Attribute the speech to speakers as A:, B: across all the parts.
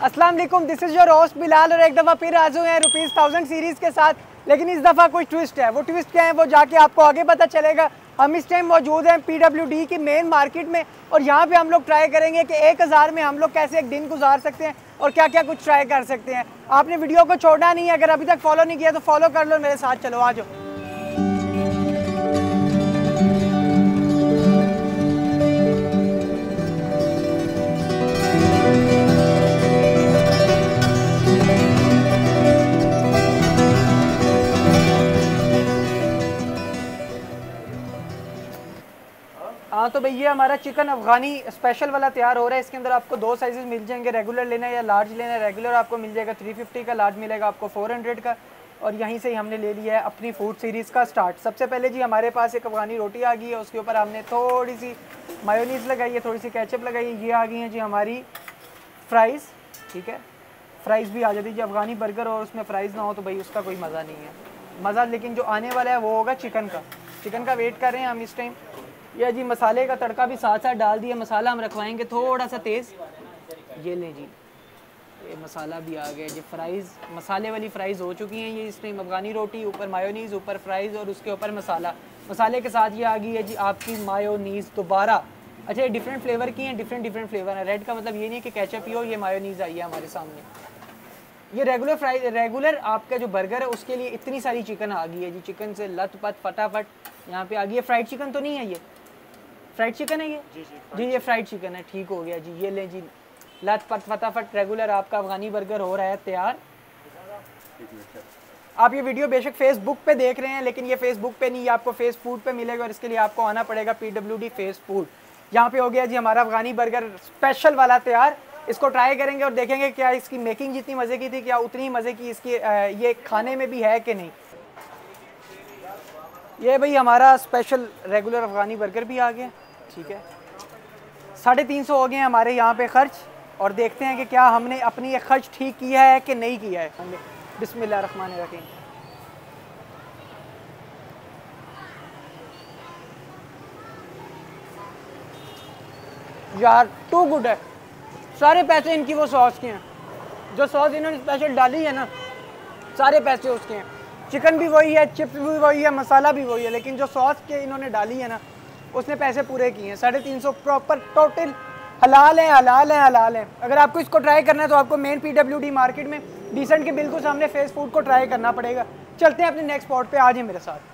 A: अस्सलाम वालेकुम, this is your host Bilal और एक दफ़ा फिर आज हुए हैं ₹1000 सीरीज़ के साथ। लेकिन इस दफ़ा कुछ ट्विस्ट है। वो ट्विस्ट क्या है वो जाके आपको आगे पता चलेगा। हम इस टाइम मौजूद हैं PWD की मेन मार्केट में और यहाँ पे हम लोग ट्राई करेंगे कि 1000 में हम लोग कैसे एक दिन गुजार सकते हैं और क्या क्या कुछ ट्राई कर सकते हैं। आपने वीडियो को छोड़ना नहीं है, अगर अभी तक फॉलो नहीं किया तो फॉलो कर लो मेरे साथ, चलो आ जाओ। हाँ तो भैया हमारा चिकन अफ़गानी स्पेशल वाला तैयार हो रहा है। इसके अंदर आपको दो साइजेस मिल जाएंगे, रेगुलर लेना है या लार्ज लेना है। रेगुलर आपको मिल जाएगा 350 का, लार्ज मिलेगा आपको 400 का। और यहीं से ही हमने ले लिया है अपनी फूड सीरीज़ का स्टार्ट। सबसे पहले जी हमारे पास एक अफ़गानी रोटी आ गई है, उसके ऊपर हमने थोड़ी सी मायोनीज़ लगाई है, थोड़ी सी केचप लगाई है। ये आ गई हैं जी हमारी फ्राइज़, ठीक है। फ्राइज़ भी आ जाती है जी। अफ़गानी बर्गर और उसमें फ़्राइज़ ना हो तो भाई उसका कोई मज़ा नहीं है। मज़ा लेकिन जो आने वाला है वो होगा चिकन का। चिकन का वेट कर रहे हैं हम इस टाइम। या जी मसाले का तड़का भी साथ साथ डाल दिया। मसाला हम रखवाएंगे थोड़ा सा तेज़। ये लें जी, ये मसाला भी आ गया जी। फ्राइज़ मसाले वाली फ़्राइज़ हो चुकी हैं ये इस टाइम। अफ़गानी रोटी, ऊपर मायोनीज़, ऊपर फ्राइज़ और उसके ऊपर मसाला। मसाले के साथ ये आ गई है जी आपकी मायोनीज़ दोबारा। अच्छा, ये डिफरेंट फ्लेवर की हैं, डिफरेंट फ्लेवर है। रेड का मतलब ये नहीं है कि केचप ही हो, ये मायोनीज़ आई है हमारे सामने। ये रेगुलर आपका जो बर्गर है उसके लिए इतनी सारी चिकन आ गई है जी। चिकन से लत पत फटाफट यहाँ पे आ गई है। फ्राइड चिकन तो नहीं है ये? फ्राइड चिकन है ये? जी ये फ्राइड चिकन है, ठीक हो गया जी। ये लें जी, लत पत फटाफट रेगुलर आपका अफ़गानी बर्गर हो रहा है तैयार। आप ये वीडियो बेशक फेसबुक पे देख रहे हैं, लेकिन ये फेसबुक पे नहीं, ये आपको फेस फूड पे मिलेगा और इसके लिए आपको आना पड़ेगा PWD फेस फूड। यहाँ पे हो गया जी हमारा अफ़गानी बर्गर स्पेशल वाला तैयार। इसको ट्राई करेंगे और देखेंगे क्या इसकी मेकिंग जितनी मज़े की थी क्या उतनी मज़े की इसकी ये खाने में भी है कि नहीं। ये भाई हमारा स्पेशल रेगुलर अफ़गानी बर्गर भी आ गया, ठीक है। 350 हो गए हैं हमारे यहाँ पे खर्च और देखते हैं कि क्या हमने अपनी ये खर्च ठीक किया है कि नहीं किया है। बिस्मिल्लाहिर्रहमानिर्रहीम। यार टू गुड है। सारे पैसे इनकी वो सॉस के हैं, जो सॉस इन्होंने स्पेशल डाली है ना, सारे पैसे उसके हैं। चिकन भी वही है, चिप्स भी वही है, मसाला भी वही है, लेकिन जो सॉस के इन्होंने डाली है ना उसने पैसे पूरे किए हैं। 350 प्रॉपर टोटल हलाल है, हलाल है, हलाल है। अगर आपको इसको ट्राई करना है तो आपको मेन PWD मार्केट में डिसेंट के बिल्कुल सामने फेस फूड को ट्राई करना पड़ेगा। चलते हैं अपने नेक्स्ट स्पॉट पे, आ जाए मेरे साथ।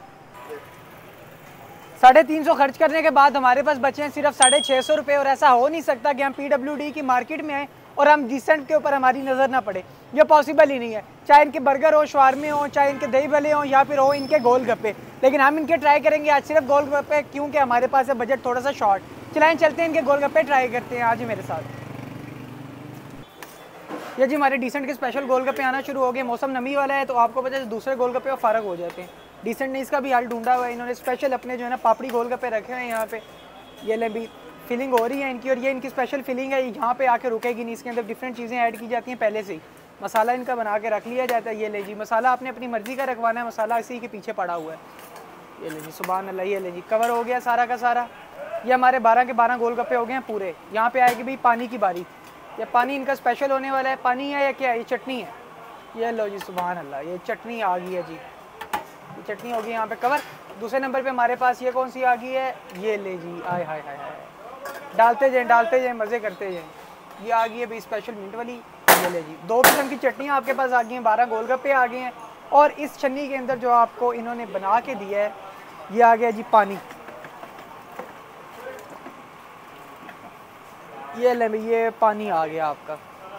A: 350 खर्च करने के बाद हमारे पास बचे हैं सिर्फ 650 रुपये। और ऐसा हो नहीं सकता कि हम PWD की मार्केट में आए और हम डिसेंट के ऊपर हमारी नज़र ना पड़े। ये पॉसिबल ही नहीं है। चाहे इनके बर्गर हो, शवारमे हो, चाहे इनके दही भले हो या फिर हो इनके गोलगप्पे, लेकिन हम इनके ट्राई करेंगे आज सिर्फ गोलगप्पे, क्योंकि हमारे पास है बजट थोड़ा सा शॉर्ट। चलाएं चलते हैं इनके गोलगप्पे ट्राई करते हैं आज ही मेरे साथ। ये जी हमारे डिसेंट के स्पेशल गोलगप्पे आना शुरू हो गए। मौसम नमी वाला है तो आपको पता है दूसरे गोलगप्पे और फ़र्क हो जाते हैं। डिसेंट ने इसका भी हाल ढूंढा हुआ है। इन्होंने स्पेशल अपने जो है ना पापड़ी गोलगप्पे रखे हुए हैं यहाँ पे। ये ले भी फिलिंग हो रही है इनकी और ये इनकी स्पेशल फिलिंग है, यहाँ पे आके रुकेगी नहीं। इसके अंदर डिफरेंट चीज़ें ऐड की जाती हैं पहले से ही। मसाला इनका बना के रख लिया जाता है। ये ले जी मसाला आपने अपनी मर्ज़ी का रखवाना है, मसाला इसी के पीछे पड़ा हुआ है। ये ले जी सुभान अल्लाह। ये ले जी कवर हो गया सारा का सारा। ये हमारे 12 के 12 गोलगप्पे हो गए हैं पूरे। यहाँ पे आएगी भाई पानी की बारी। ये पानी इनका स्पेशल होने वाला है। पानी है या क्या है? ये चटनी है। ये लो जी सुभान अल्लाह, ये चटनी आ गई है जी। ये चटनी होगी यहाँ पे कवर। दूसरे नंबर पे हमारे पास ये कौन सी आ गई है? ये ले जी, आय हाय हाय हाय, डालते जाएँ मज़े करते जाएँ। ये आ गई है भाई स्पेशल मिंट वाली। ये ले जी 2 किस्म की चटनियाँ आपके पास आ गई हैं, 12 गोलगप्पे आ गए हैं। और इस छन्नी के अंदर जो आपको इन्होंने बना के दिया है ये आ गया जी पानी। ये ले भाई ये पानी आ गया आपका।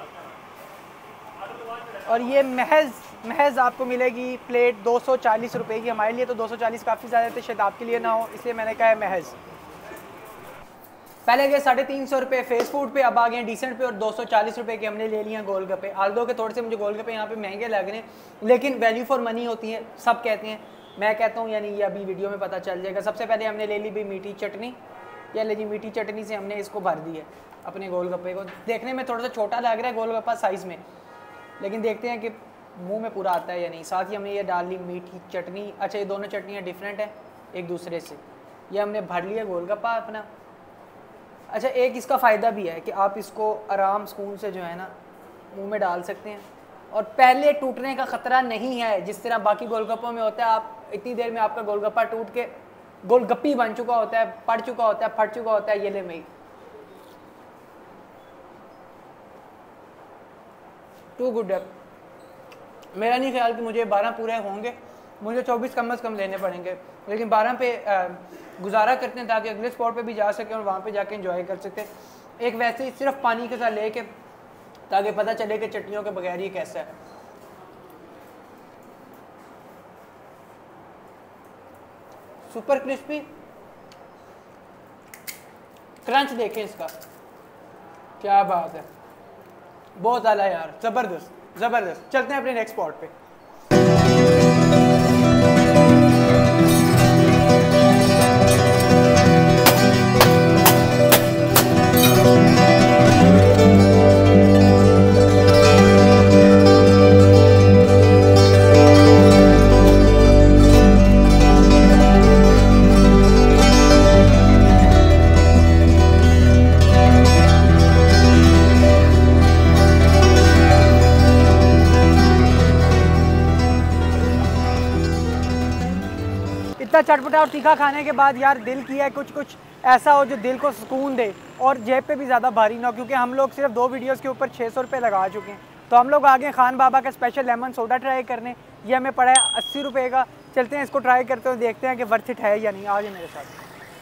A: और ये महज आपको मिलेगी प्लेट 240 रुपये की। हमारे लिए तो 240 काफ़ी ज़्यादा थे, शायद आपके लिए ना हो, इसलिए मैंने कहा है महज। पहले गए 350 रुपये फेस फूड पे, अब आ गए डिसेंट पे और 240 रुपये के हमने ले लिए हैं गोलगप्पे। आल्दो के थोड़े से मुझे गोलगप्पे यहाँ पे महंगे लग रहे हैं, लेकिन वैल्यू फॉर मनी होती है, सब कहते हैं, मैं कहता हूँ यानी ये अभी वीडियो में पता चल जाएगा। सबसे पहले हमने ले ली भाई मीठी चटनी। या ले जी मीठी चटनी से हमने इसको भर दिया अपने गोलगप्पे को। देखने में थोड़ा सा छोटा लग रहा है गोलगप्पा साइज़ में, लेकिन देखते हैं कि मुंह में पूरा आता है या नहीं। साथ ही हमने ये डाल ली मीठी चटनी। अच्छा ये दोनों चटनियाँ डिफरेंट है एक दूसरे से। ये हमने भर लिया गोलगप्पा अपना। अच्छा एक इसका फ़ायदा भी है कि आप इसको आराम सुकून से जो है ना मुंह में डाल सकते हैं और पहले टूटने का ख़तरा नहीं है जिस तरह बाकी गोलगप्पों में होता है। आप इतनी देर में आपका गोलगप्पा टूट के गोलगप्पी बन चुका होता है, पड़ चुका होता है, फट चुका होता है। ये ले मई टू गुड है। मेरा नहीं ख्याल कि मुझे 12 पूरे होंगे, मुझे 24 कम अज़ कम लेने पड़ेंगे, लेकिन 12 पे गुजारा करते हैं ताकि अगले स्पॉट पे भी जा सकें और वहाँ पे जाके एंजॉय कर सकते हैं। एक वैसे ही सिर्फ पानी के साथ लेके ताकि पता चले कि चटनियों के बगैर ये कैसा है। सुपर क्रिस्पी क्रंच देखें इसका, क्या बात है, बहुत आला यार, ज़बरदस्त ज़बरदस्त। चलते हैं अपने नेक्स्ट स्पॉट पे। चटपटा और तीखा खाने के बाद यार दिल किया है कुछ कुछ ऐसा हो जो दिल को सुकून दे और जेब पे भी ज़्यादा भारी ना हो, क्योंकि हम लोग सिर्फ 2 वीडियोस के ऊपर 600 रुपये लगा चुके हैं। तो हम लोग आगे खान बाबा का स्पेशल लेमन सोडा ट्राई करने। ये हमें पड़ा है 80 रुपये का। चलते हैं इसको ट्राई करते हुए, देखते हैं कि वर्थ इट है या नहीं। आ जाए मेरे साथ।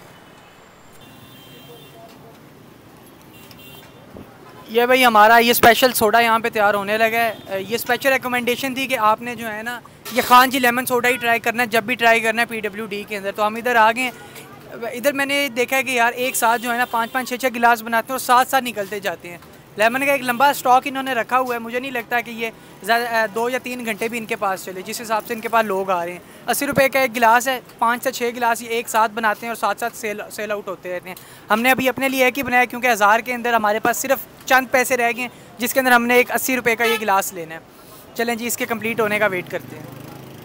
A: ये भाई हमारा ये स्पेशल सोडा यहाँ पे तैयार होने लगा है। ये स्पेशल रिकमेंडेशन थी कि आपने जो है ना ये खान जी लेमन सोडा ही ट्राई करना है जब भी ट्राई करना है PWD के अंदर। तो हम इधर आ गए। इधर मैंने देखा है कि यार एक साथ जो है ना 5-5 6-6 गिलास बनाते हैं और साथ साथ निकलते जाते हैं। लेमन का एक लंबा स्टॉक इन्होंने रखा हुआ है। मुझे नहीं लगता कि ये 2 या 3 घंटे भी इनके पास चले, जिस हिसाब से इनके पास लोग आ रहे हैं। 80 रुपये का एक गिलास है, 5 से 6 गिलास ये एक साथ बनाते हैं और साथ साथ सेल आउट होते रहते हैं। हमने अभी अपने लिए एक ही बनाया क्योंकि 1000 के अंदर हमारे पास सिर्फ चंद पैसे रह गए जिसके अंदर हमने एक 80 रुपये का ये गिलास लेना है। चलें जी, इसके कम्प्लीट होने का वेट करते हैं।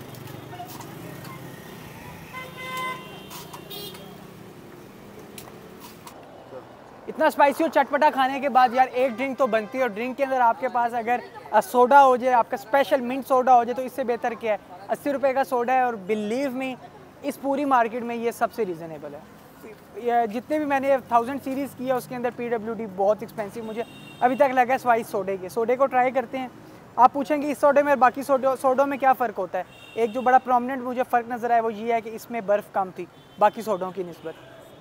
A: इतना स्पाइसी और चटपटा खाने के बाद यार एक ड्रिंक तो बनती है, और ड्रिंक के अंदर आपके पास अगर सोडा हो जाए, आपका स्पेशल मिंट सोडा हो जाए, तो इससे बेहतर क्या है। 80 रुपये का सोडा है और बिलीव मी इस पूरी मार्केट में ये सबसे रीज़नेबल है। जितने भी मैंने 1000 सीरीज़ की है उसके अंदर PWD बहुत एक्सपेंसिव मुझे अभी तक लगा है स्वाइस सोडे को ट्राई करते हैं। आप पूछेंगे इस सोडे में और बाकी सोडों में क्या फ़र्क होता है। एक जो बड़ा प्रोमिनेंट मुझे फ़र्क नज़र आया वो ये है कि इसमें बर्फ़ कम थी बाकी सोडों की निस्बत।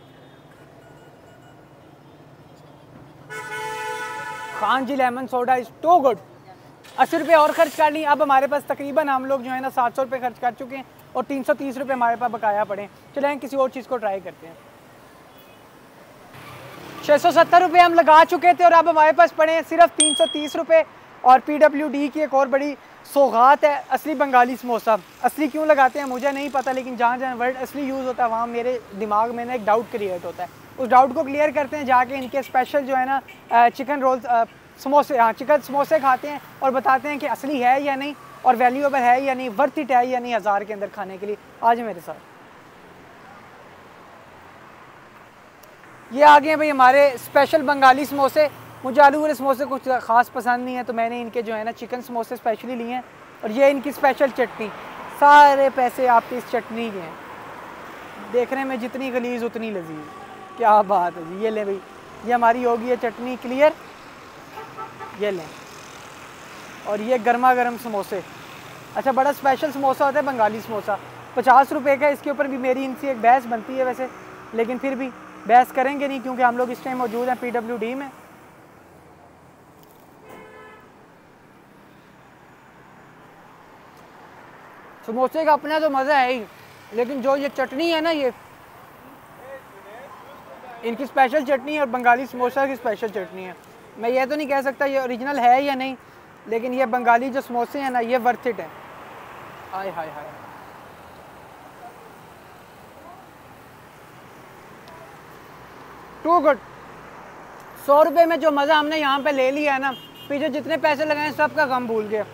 A: Khan ji lemon soda is too good. 80 रुपये और खर्च कर ली। अब हमारे पास तकरीबन हम लोग जो है ना 700 रुपये खर्च कर चुके हैं और 330 रुपये हमारे पास बकाया पड़े। चलें किसी और चीज़ को ट्राई करते हैं। 670 रुपये हम लगा चुके थे और अब हमारे पास पड़े हैं सिर्फ 330 रुपये। और PWD की एक और बड़ी सौगात है असली बंगाली समोसा। असली क्यों लगाते हैं मुझे नहीं पता, लेकिन जहाँ जहाँ वर्ड असली यूज़ होता है वहाँ मेरे दिमाग में ना एक डाउट क्रिएट होता है। उस डाउट को क्लियर करते हैं जाके इनके स्पेशल जो है ना चिकन रोल समोसे, हाँ चिकन समोसे खाते हैं और बताते हैं कि असली है या नहीं और वैल्यूएबल है या नहीं, वर्थ इट है या नहीं 1000 के अंदर खाने के लिए। आज मेरे साथ ये आ गए भाई हमारे स्पेशल बंगाली समोसे। मुझे आलू वाले समोसे कुछ ख़ास पसंद नहीं है तो मैंने इनके जो है ना चिकन समोसे स्पेशली लिए हैं। और ये इनकी स्पेशल चटनी, सारे पैसे आपके इस चटनी के हैं। देखने में जितनी गलीज़ उतनी लजीज, क्या बात है जी। ये लें भाई, ये हमारी होगी है चटनी क्लियर। ये लें, और ये गर्मा गर्म समोसे। अच्छा, बड़ा स्पेशल समोसा होता है बंगाली समोसा, 50 रुपये का। इसके ऊपर भी मेरी इनसे एक बहस बनती है वैसे, लेकिन फिर भी बहस करेंगे नहीं क्योंकि हम लोग इस टाइम मौजूद हैं PWD में। समोसे का अपना तो मज़ा है ही, लेकिन जो ये चटनी है ना, ये इनकी स्पेशल चटनी है और बंगाली समोसा की स्पेशल चटनी है। मैं ये तो नहीं कह सकता ये ओरिजिनल है या नहीं, लेकिन ये बंगाली जो समोसे हैं ना ये वर्थ इट है। हाय हाय हाय, टू गुड। 100 रुपये में जो मज़ा हमने यहाँ पे ले लिया है ना, पीछे जितने पैसे लगाए सब का गम भूल गए।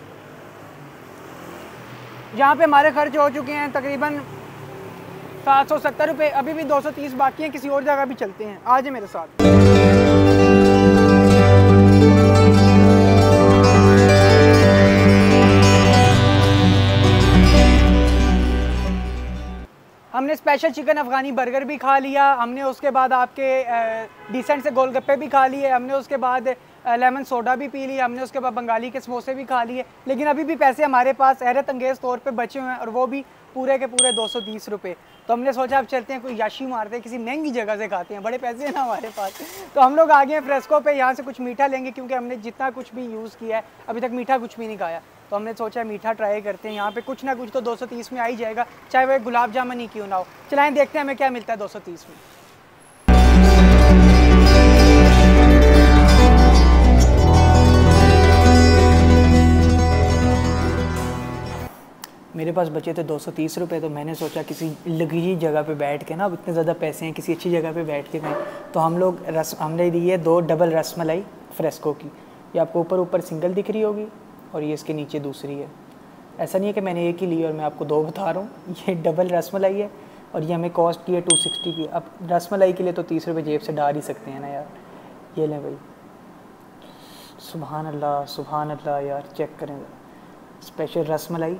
A: यहाँ पे हमारे खर्च हो चुके हैं तकरीबन 770 रुपये, अभी भी 230 बाकी हैं। किसी और जगह भी चलते हैं, आ जाए मेरे साथ। स्पेशल चिकन अफ़गानी बर्गर भी खा लिया हमने, उसके बाद आपके डिसेंट से गोलगप्पे भी खा लिए हमने, उसके बाद लेमन सोडा भी पी लिया हमने, उसके बाद बंगाली के समोसे भी खा लिए। लेकिन अभी भी पैसे हमारे पास हैरत अंगेज़ तौर पे बचे हुए हैं, और वो भी पूरे के पूरे 230 रुपये। तो हमने सोचा अब चलते हैं कोई याशी मारते हैं, किसी महंगी जगह से खाते हैं, बड़े पैसे हैं ना हमारे पास। तो हम लोग आ गए हैं फ्रेस्को पे, यहाँ से कुछ मीठा लेंगे क्योंकि हमने जितना कुछ भी यूज़ किया है अभी तक मीठा कुछ भी नहीं खाया। तो हमने सोचा मीठा ट्राई करते हैं, यहाँ पे कुछ ना कुछ तो 230 में आ ही जाएगा, चाहे वो गुलाब जामुन ही क्यों ना हो। चलाएँ देखते हैं हमें क्या मिलता है 230 में। मेरे पास बचे थे 230 रुपये, तो मैंने सोचा किसी लग्जरी जगह पे बैठ के ना, अब इतने ज़्यादा पैसे हैं, किसी अच्छी जगह पे बैठ के खाएं। तो हम लोग हमने ली है 2 डबल रसमलाई फ्रेस्को की। ये आपको ऊपर ऊपर सिंगल दिख रही होगी और ये इसके नीचे दूसरी है। ऐसा नहीं है कि मैंने एक ही ली और मैं आपको 2 बता रहा हूँ। ये डबल रसमलाई है और ये हमें कॉस्ट की है 260 की। अब रसमलाई के लिए तो 30 रुपये जेब से डाल ही सकते हैं ना यार। ये लें भाई, सुभान अल्लाह यार, चेक करें स्पेशल रसमलाई।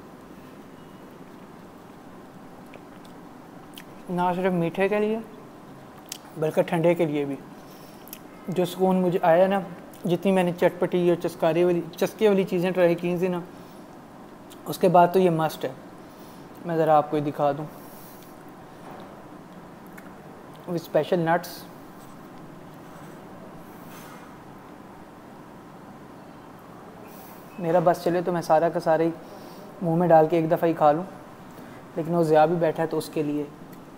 A: ना सिर्फ मीठे के लिए बल्कि ठंडे के लिए भी जो सुकून मुझे आया ना, जितनी मैंने चटपटी और चस्के वाली चीज़ें ट्राई की थी ना, उसके बाद तो ये मस्ट है। मैं ज़रा आपको दिखा दूँ विद स्पेशल नट्स। मेरा बस चले तो मैं सारा का सारा ही मुंह में डाल के एक दफ़ा ही खा लूँ, लेकिन वो ज़िया भी बैठा है तो उसके लिए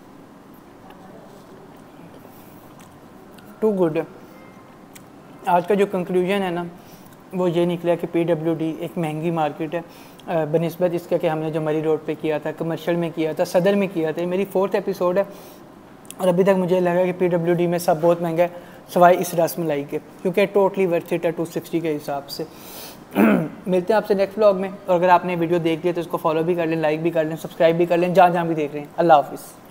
A: टू गुड। आज का जो कंक्लूजन है ना वो ये निकला कि PWD एक महंगी मार्केट है बनिस्बत इसके कि हमने जो मरी रोड पे किया था, कमर्शियल में किया था, सदर में किया था। मेरी 4th एपिसोड है और अभी तक मुझे लगा कि PWD में सब बहुत महंगा है सवाए इस रसमलाई के, क्योंकि टोटली वर्थ इट है 260 के हिसाब से। मिलते हैं आपसे नेक्स्ट व्लॉग में, और अगर आपने वीडियो देख लिया तो इसको फॉलो भी कर लें, लाइक भी कर लें, सब्सक्राइब भी कर लें जहाँ जहाँ भी देख रहे हैं। अल्लाह हाफिज़।